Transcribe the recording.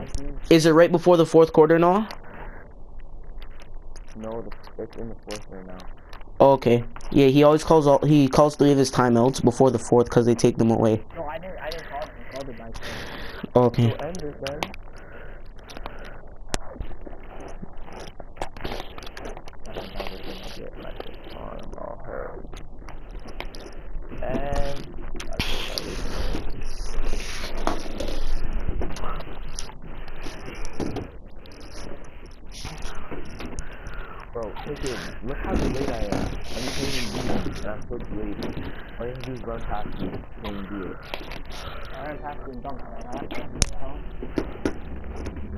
Is it right before the fourth quarter now? No, it's in the fourth right now. Oh, okay. Yeah, he always calls he calls 3 of his timeouts before the fourth because they take them away. No, I didn't call it. I called it by phone. Okay. So end it then. And bro, chicken, look how delayed I am. I'm playing B, and I'm so delayed. All you have to do is run past me, playing B. I ran past you and dunked.